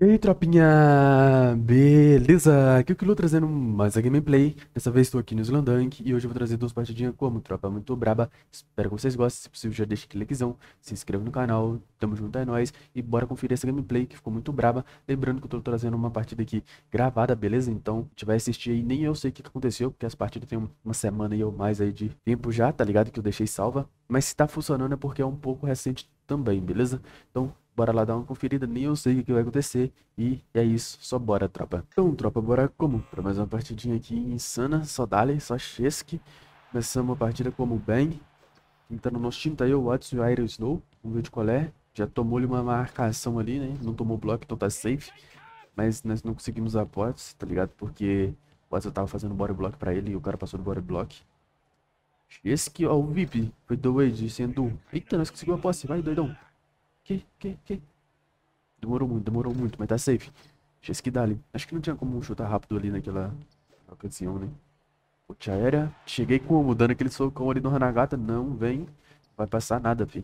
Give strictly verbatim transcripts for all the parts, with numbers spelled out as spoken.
E aí, tropinha, beleza? Aqui é o Kilo trazendo mais a gameplay. Dessa vez estou aqui no Slandank e hoje eu vou trazer duas partidinhas como tropa muito braba. Espero que vocês gostem, se possível já deixa aquele likezão, se inscreva no canal, tamo junto, é nóis. E bora conferir essa gameplay que ficou muito braba. Lembrando que eu tô trazendo uma partida aqui gravada, beleza? Então, se tiver assistir aí, nem eu sei o que que aconteceu, porque as partidas tem uma semana aí ou mais aí de tempo já, tá ligado? Que eu deixei salva. Mas se tá funcionando é porque é um pouco recente também, beleza? Então, bora lá dar uma conferida, nem eu sei o que que vai acontecer. E é isso, só bora, tropa. Então, tropa, bora como? Pra mais uma partidinha aqui insana, só dale, só chesque. Começamos a partida como bem. Quem tá no nosso time tá eu, o Watson e o Iron Snow. Vamos ver de qual é. Já tomou-lhe uma marcação ali, né? Não tomou bloco, então tá safe. Mas nós não conseguimos a posse, tá ligado? Porque o Watson tava fazendo body block pra ele e o cara passou do body block. Esse que, ó, o V I P. Foi do Wade, sendo... Eita, nós conseguimos a posse. Vai, doidão. Que, que, que? Demorou muito, demorou muito, mas tá safe. Deixa esse que dá ali. Acho que não tinha como chutar rápido ali naquela ocasião, né? Ponte aérea. Cheguei como? Dando aquele socão ali no Hanagata. Não vem. Vai passar nada, fi.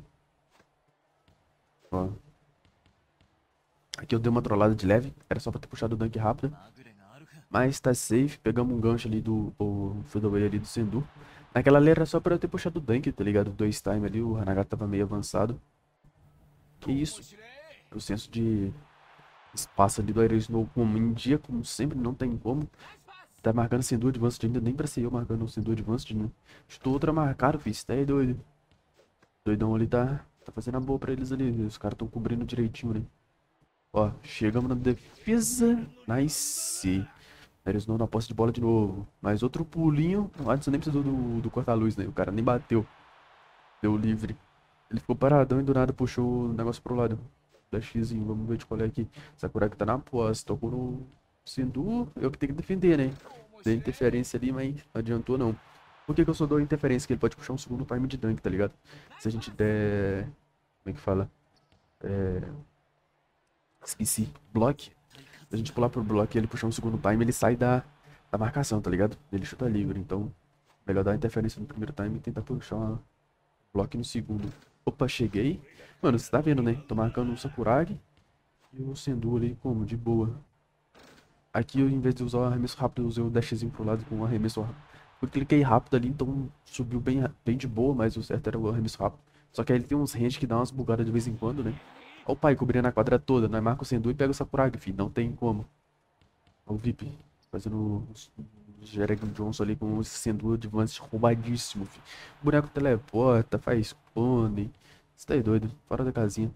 Ó. Aqui eu dei uma trollada de leve. Era só pra ter puxado o dunk rápido. Mas tá safe. Pegamos um gancho ali do... O fadeaway ali do Sendu. Naquela ali era só pra eu ter puxado o dunk, tá ligado? Dois time ali. O Hanagata tava meio avançado. Que isso? O senso de espaço ali do Iron Snow como em dia, como sempre, não tem como. Tá marcando sem do advanced ainda, nem pra ser eu marcando o sem do advanced, né? Estou outra marcado, filho, tá aí doido. Doidão ali tá, tá fazendo a boa pra eles ali, os caras tão cobrindo direitinho, né? Ó, chegamos na defesa, nice. Eles não na posse de bola de novo. Mais outro pulinho, o Adson nem precisou do, do corta-luz, né? O cara nem bateu, deu livre. Ele ficou paradão e do nada puxou o negócio pro lado. Da Xzinho, vamos ver de qual é aqui. Sakuragi tá na posse, tocou no Sindu, eu que tenho que defender, né? Dei interferência ali, mas não adiantou não. Por que que eu só dou interferência? Que ele pode puxar um segundo time de dunk, tá ligado? Se a gente der... Como é que fala? É... Esqueci. Block. Se a gente pular pro block e ele puxar um segundo time, ele sai da, da marcação, tá ligado? Ele chuta livre, então... Melhor dar interferência no primeiro time e tentar puxar uma block no segundo. Opa, cheguei. Mano, você tá vendo, né? Tô marcando o Sakuragi e o Sendu ali como? De boa. Aqui, eu, em vez de usar o arremesso rápido, eu usei o dashzinho pro lado com o arremesso rápido. Eu cliquei rápido ali, então subiu bem, bem de boa, mas o certo era o arremesso rápido. Só que aí ele tem uns range que dá umas bugadas de vez em quando, né? Ó o pai cobrindo a quadra toda, nós marca o Sendu e pega o Sakuragi, filho. Não tem como. Ó o V I P, fazendo os Jereg Johnson ali com o Sendu Advance roubadíssimo, filho. O boneco teleporta, faz clone. Você tá aí doido, fora da casinha.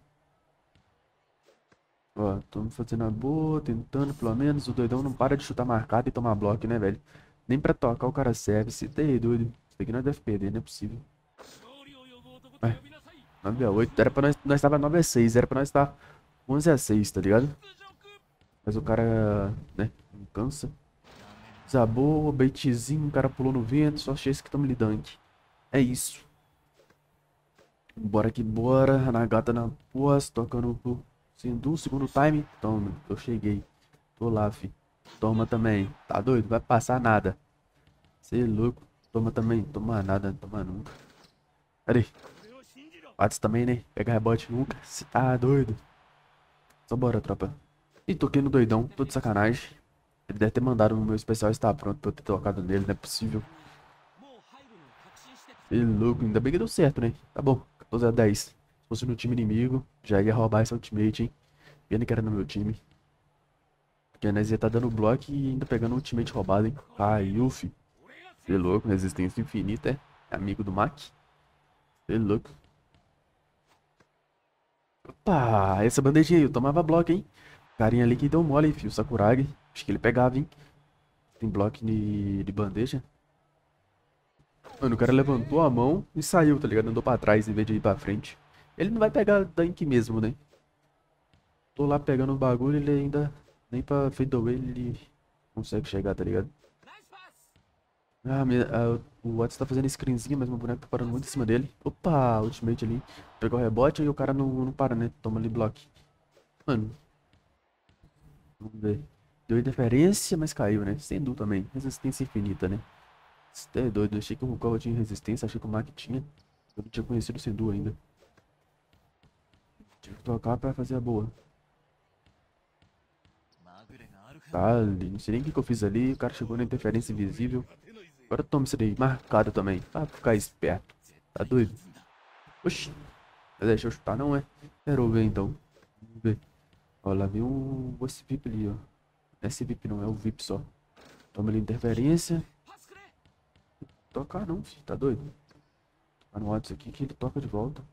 Ó, estamos fazendo a boa, tentando pelo menos. O doidão não para de chutar marcado e tomar bloco, né, velho? Nem pra tocar o cara serve. Você tá aí, doido. Isso aqui nós deve perder, não é possível. É, nove a oito. Era pra nós. Nós tava nove a seis. Era pra nós estar onze a seis, tá ligado? Mas o cara, né? Não cansa. Desabou, baitzinho. O cara pulou no vento. Só achei esse que tamo dunk. É isso. Bora que bora. Hanagata na posse. Tocando pro Sindu. Segundo time. Toma, eu cheguei. Tô lá, fi. Toma também. Tá doido? Vai passar nada. Cê é louco. Toma também. Toma nada. Toma nunca. Pera aí. Wats também, né? Pega rebote nunca. Cê tá doido. Só bora, tropa. Ih, toquei no doidão. Tô de sacanagem. Ele deve ter mandado o meu especial estar pronto pra eu ter tocado nele. Não é possível. Cê é louco. Ainda bem que deu certo, né? Tá bom. quatorze a dez. Se fosse no time inimigo, já ia roubar esse ultimate, hein? Pena que era no meu time. Porque nós ia tá dando bloco e ainda pegando um ultimate roubado, hein? Caiu, fi. Cê é louco, resistência infinita, é? É amigo do Mac? Cê é louco. Opa, essa bandejinha aí, eu tomava bloco, hein? Carinha ali que deu mole, filho. Sakuragi. Acho que ele pegava, hein? Tem bloco de, de bandeja. Mano, o cara levantou a mão e saiu, tá ligado? Andou pra trás em vez de ir pra frente. Ele não vai pegar tanque mesmo, né? Tô lá pegando o bagulho, ele ainda nem pra fadeaway ele consegue chegar, tá ligado? Ah, minha, ah, o Watts tá fazendo screenzinha, mas meu boneco tá parando muito em cima dele. Opa, ultimate ali. Pegou o rebote e o cara não, não para, né? Toma ali bloco. Mano, vamos ver. Deu interferência, mas caiu, né? Sendu também. Resistência infinita, né? Você é doido. Eu achei que o Rukawa tinha resistência, achei que o Mac tinha. Eu não tinha conhecido o Sendu ainda. Tive que tocar pra fazer a boa. Tá ali. Não sei nem o que que eu fiz ali. O cara chegou na interferência invisível. Agora toma isso daí. Marcado também. Pra ficar esperto. Tá doido? Oxi. Deixa eu chutar, não é? Quero ver então. Vamos ver. Ó, lá vem o... esse V I P ali, ó. Não é esse V I P não, é o V I P só. Toma ali interferência. Tocar não, filho. Tá doido? Tá no WhatsApp aqui que ele toca de volta.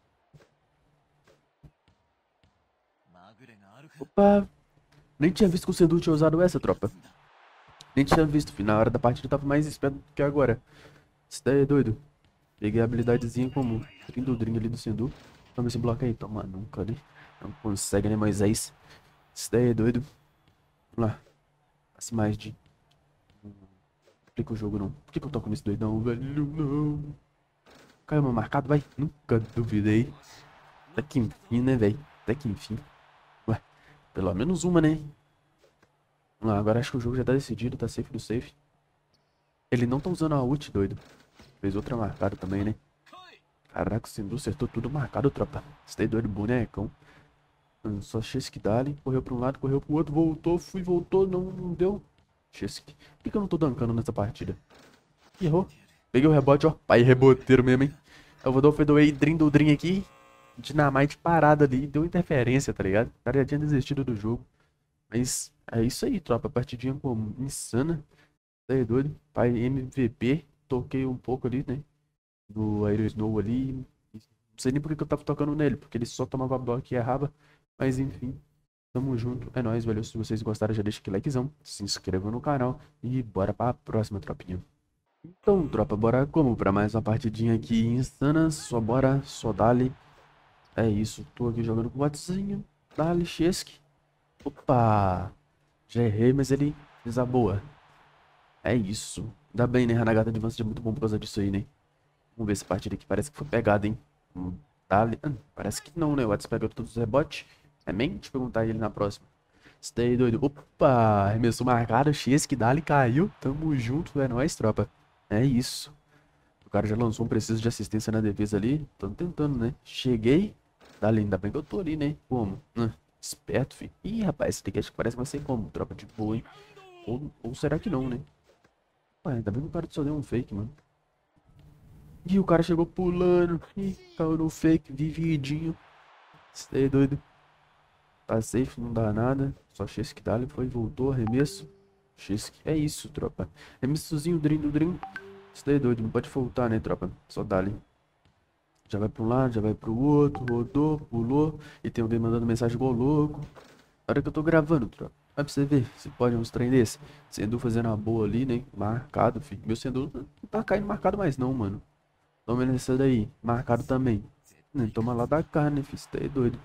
Opa! Nem tinha visto que o Sendu tinha usado essa, tropa. Nem tinha visto, filho. Na hora da partida eu tava mais esperto do que agora. Isso daí é doido. Peguei a habilidadezinha comum. Drindudrinho ali do Sendu. Toma esse bloco aí. Toma nunca, né? Não consegue, né, Moisés? Isso daí é doido. Vamos lá. Passe mais de... Não aplica o jogo, não. Por que que eu toco nesse doidão, velho? Não. Caiu meu marcado, vai. Nunca duvidei. Até que enfim, né, velho? Até que enfim. Ué, pelo menos uma, né? Vamos lá, agora acho que o jogo já tá decidido. Tá safe do safe. Ele não tá usando a ult, doido. Fez outra marcada também, né? Caraca, o Sendu acertou tudo marcado, tropa. Você tá doido, bonecão. Só Chesky dali. Correu pra um lado, correu pro outro. Voltou, fui, voltou. Não, não deu. Chesky. Por que que eu não tô dancando nessa partida? Errou. Peguei o rebote, ó. Pai reboteiro mesmo, hein? Eu vou dar o fadeaway Dream do Dream aqui. Dynamite parado ali. Deu interferência, tá ligado? O cara já tinha desistido do jogo. Mas é isso aí, tropa. Partidinha como insana. Tá aí, doido? Pai M V P. Toquei um pouco ali, né? No Aero Snow ali. Não sei nem por que que eu tava tocando nele. Porque ele só tomava bloco e errava. Mas enfim. Tamo junto. É nóis, velho. Se vocês gostaram, já deixa aquele likezão. Se inscreva no canal. E bora pra próxima, tropinha. Então, tropa, bora como? Pra mais uma partidinha aqui insana. Só bora, só dali. É isso. Tô aqui jogando com o Watzinho. Dali, Chesky. Opa! Já errei, mas ele fez a boa. É isso. Ainda bem, né? Hanagata Advanced é muito bom por causa disso aí, né? Vamos ver essa partida aqui. Parece que foi pegada, hein? Hum, Dali. Hum, parece que não, né? O Watson pegou todos os rebotes. É bem? Deixa eu perguntar ele na próxima. Stay doido. Opa! Arremessou marcado. Chesky, Dali caiu. Tamo junto. É nóis, tropa. É isso. O cara já lançou um preciso de assistência na defesa ali. Tô tentando, né? Cheguei. Dali, ainda bem que eu tô ali, né? Como? Hum, esperto, filho. Ih, rapaz, esse daqui acho que parece que vai ser como? Tropa de boa, hein? Ou, ou será que não, né? Ué, ainda bem que o cara só deu um fake, mano. Ih, o cara chegou pulando. Ih, caiu no fake, vividinho. Você é doido. Tá safe, não dá nada. Só Chesky dali, foi, voltou, arremesso. Chesky, é isso, tropa. Arremessozinho, Dream do Dream. Você é doido, não pode voltar, né, tropa? Só dali. Já vai pra um lado, já vai pro outro. Rodou, pulou. E tem alguém mandando mensagem igual louco. Na hora que eu tô gravando, tropa. Vai pra você ver, se pode uns trem desse. Sendu fazendo uma boa ali, né? Marcado, filho. Meu Sendu não tá caindo marcado mais não, mano. Toma essa daí. Marcado também. Nem toma lá da carne, filho. Você tá doido.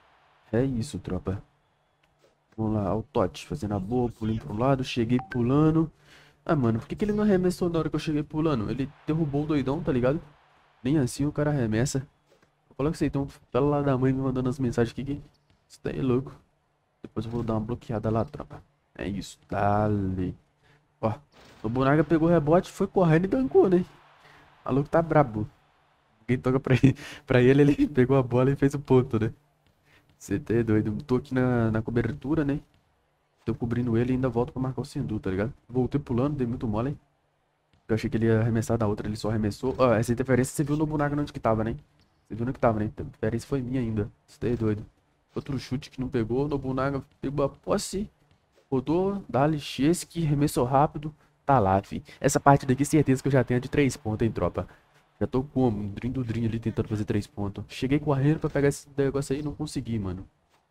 É isso, tropa. Vamos lá, o Totti fazendo a boa, pulando pro lado. Cheguei pulando. Ah, mano, por que, que ele não arremessou na hora que eu cheguei pulando? Ele derrubou o doidão, tá ligado? Nem assim o cara arremessa. Eu falo que você então, pela lá da mãe me mandando as mensagens aqui que você tá aí louco. Depois eu vou dar uma bloqueada lá, tropa. É isso, dale. Ó, o Bonaga pegou o rebote, foi correndo e dancou, né? O maluco tá brabo. Quem toca pra ele, pra ele, ele pegou a bola e fez o ponto, né? Você tá doido. Tô aqui na, na cobertura, né? Tô cobrindo ele e ainda volto pra marcar o Sendu, tá ligado? Voltei pulando, dei muito mole. Eu achei que ele ia arremessar da outra, ele só arremessou. Ó, essa interferência você viu no Bonaga onde que tava, né? Você viu no que tava, né? A interferência foi minha ainda. Você tá doido. Outro chute que não pegou, Nobunaga pegou a posse, rodou, dali, Chesky, arremessou rápido, tá lá, fi. Essa parte daqui, certeza que eu já tenho a de três pontos, hein, tropa. Já tô como? Um drim do drim ali tentando fazer três pontos. Cheguei correndo pra pegar esse negócio aí e não consegui, mano.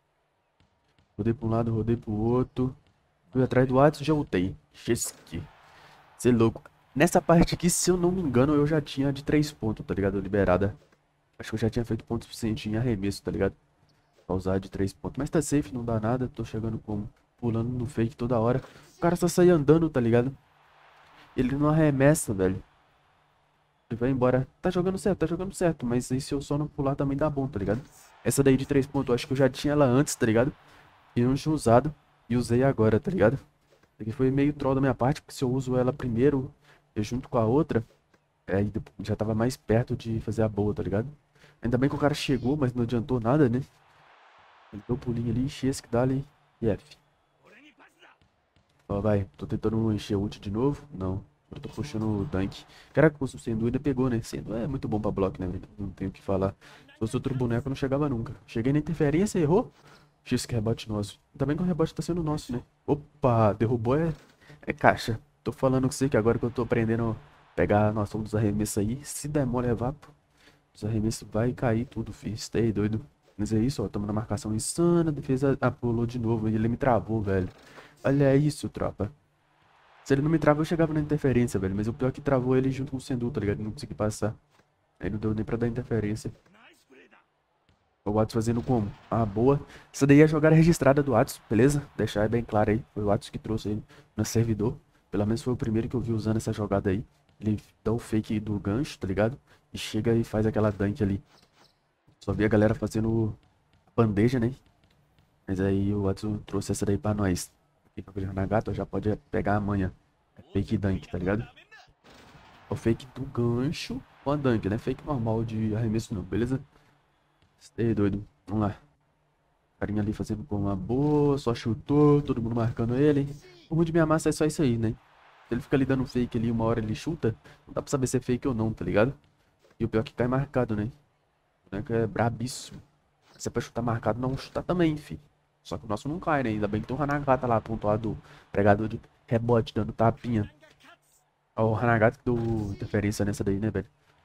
Rodei pra um lado, rodei pro outro. Fui atrás do Watson e já ultei. Chesky. Cê é louco. Nessa parte aqui, se eu não me engano, eu já tinha a de três pontos, tá ligado? Liberada. Acho que eu já tinha feito ponto suficiente em arremesso, tá ligado? Pra usar de três pontos. Mas tá safe, não dá nada. Tô chegando como? Pulando no fake toda hora. O cara só sai andando, tá ligado? Ele não arremessa, velho. Ele vai embora. Tá jogando certo, tá jogando certo. Mas aí se eu só não pular também dá bom, tá ligado? Essa daí de três pontos, eu acho que eu já tinha ela antes, tá ligado? E não tinha usado. E usei agora, tá ligado? Isso aqui foi meio troll da minha parte, porque se eu uso ela primeiro, eu junto com a outra, aí já tava mais perto de fazer a boa, tá ligado? Ainda bem que o cara chegou, mas não adiantou nada, né? Ele deu o pulinho ali, Chesky, dali e F. Ó, vai. Tô tentando encher ult de novo. Não. Eu tô puxando o tanque. Caraca, o Sendu ainda pegou, né? Sendu é muito bom pra bloco, né, velho? Não tenho o que falar. Se fosse outro boneco, eu não chegava nunca. Cheguei na interferência, errou. X que rebote nosso. Ainda bem que o rebote tá sendo nosso, né? Opa, derrubou é, é caixa. Tô falando com você que agora que eu tô aprendendo a pegar a noção dos arremessos aí, se der mole é vapo. Os arremessos vai cair tudo, filho. Stay doido. Mas é isso, ó. Tamo na marcação insana. Defesa ah, pulou de novo. Ele me travou, velho. Olha isso, tropa. Se ele não me travou, eu chegava na interferência, velho. Mas o pior é que travou ele junto com o Sendu, tá ligado? Não consegui passar. Aí não deu nem pra dar interferência. O Watson fazendo como? Ah, boa. Essa daí é a jogada registrada do Watson, beleza? Deixar bem claro aí. Foi o Watson que trouxe ele no servidor. Pelo menos foi o primeiro que eu vi usando essa jogada aí. Ele dá o fake do gancho, tá ligado? E chega e faz aquela dunk ali. Só vi a galera fazendo bandeja, né? Mas aí o Watson trouxe essa daí pra nós. Aqui pra o Nagato já pode pegar amanhã. É fake dunk, tá ligado? O fake do gancho com a dunk, né? Fake normal de arremesso não, beleza? Stay doido. Vamos lá. Carinha ali fazendo com uma boa, só chutou, todo mundo marcando ele. O ruim de minha massa é só isso aí, né? Se ele fica ali dando fake ali, uma hora ele chuta, não dá pra saber se é fake ou não, tá ligado? E o pior é que cai marcado, né? O boneco é brabíssimo. Se é pra chutar marcado, não chutar também, fi. Só que o nosso não cai, né? Ainda bem que tem um Hanagata lá, pontuado, pregador de rebote, dando tapinha. Ó, o Hanagata que deu interferência nessa daí, né, velho?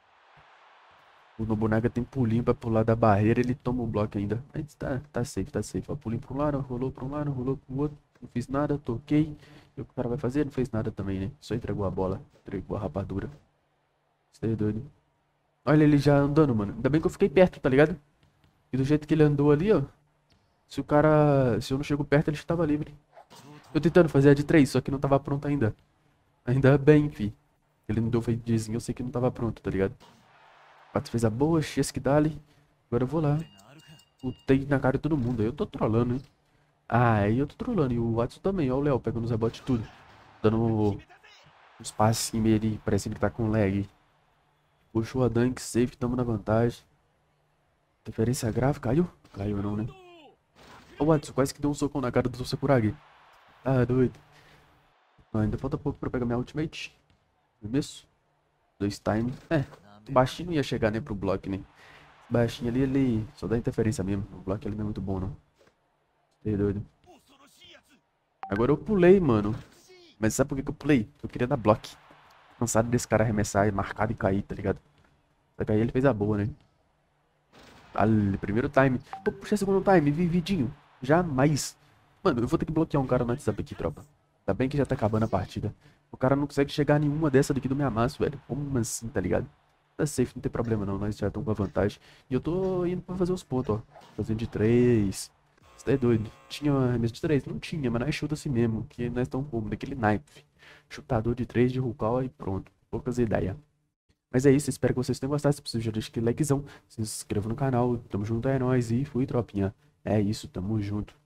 O Nobunaga tem pulinho pra pular da barreira, ele toma um bloco ainda. Mas tá, tá safe, tá safe. Ó, pulinho pra um lado, rolou pra um lado, rolou pro outro. Não fiz nada, toquei. E o que o cara vai fazer? Não fez nada também, né? Só entregou a bola, entregou a rapadura. Você é doido. Olha ele já andando, mano. Ainda bem que eu fiquei perto, tá ligado? E do jeito que ele andou ali, ó. Se o cara... Se eu não chego perto, ele estava livre. Eu tentando fazer a de três, só que não tava pronto ainda. Ainda bem, fi. Ele não deu fadezinho, eu sei que não tava pronto, tá ligado? Pato fez a boa, X que dali. Agora eu vou lá. Lutei na cara de todo mundo. Aí eu tô trolando, hein? Ah, aí eu tô trolando. E o Watson também, ó. O Léo pegando os rebotes tudo. Dando uns passinhos ali, parecendo que tá com lag. Puxou a dunk, safe, tamo na vantagem. Interferência grave, caiu? Caiu não, né? Ô Watson, quase que deu um socão na cara do Sakuragi. Ah, doido. Não, ainda falta pouco pra eu pegar minha ultimate. Arremesso. Dois time. É, baixinho não ia chegar nem pro bloco, né? Baixinho ali, ele só dá interferência mesmo. O bloco ele não é muito bom, não. Tá doido. Agora eu pulei, mano. Mas sabe por que que eu pulei? Eu queria dar bloco. Cansado desse cara arremessar, marcado e cair, tá ligado? Só que aí ele fez a boa, né? Ali, primeiro time. Pô, puxa segundo time, vividinho. Jamais. Mano, eu vou ter que bloquear um cara no WhatsApp aqui, tropa. Ainda bem que já tá acabando a partida. O cara não consegue chegar a nenhuma dessa daqui do meu amasso, velho. Como assim, tá ligado? Tá safe, não tem problema não. Nós já estamos com a vantagem. E eu tô indo pra fazer os pontos, ó. Fazendo de três. Você é doido. Tinha arremesso de três? Não tinha, mas nós chuta assim mesmo. Que nós estamos como? Daquele naipe. Chutador de três de Rugal e pronto. Poucas ideias. Mas é isso, espero que vocês tenham gostado. Se possível, já deixa aquele likezão. Se inscreva no canal. Tamo junto, é nóis. E fui, tropinha. É isso, tamo junto.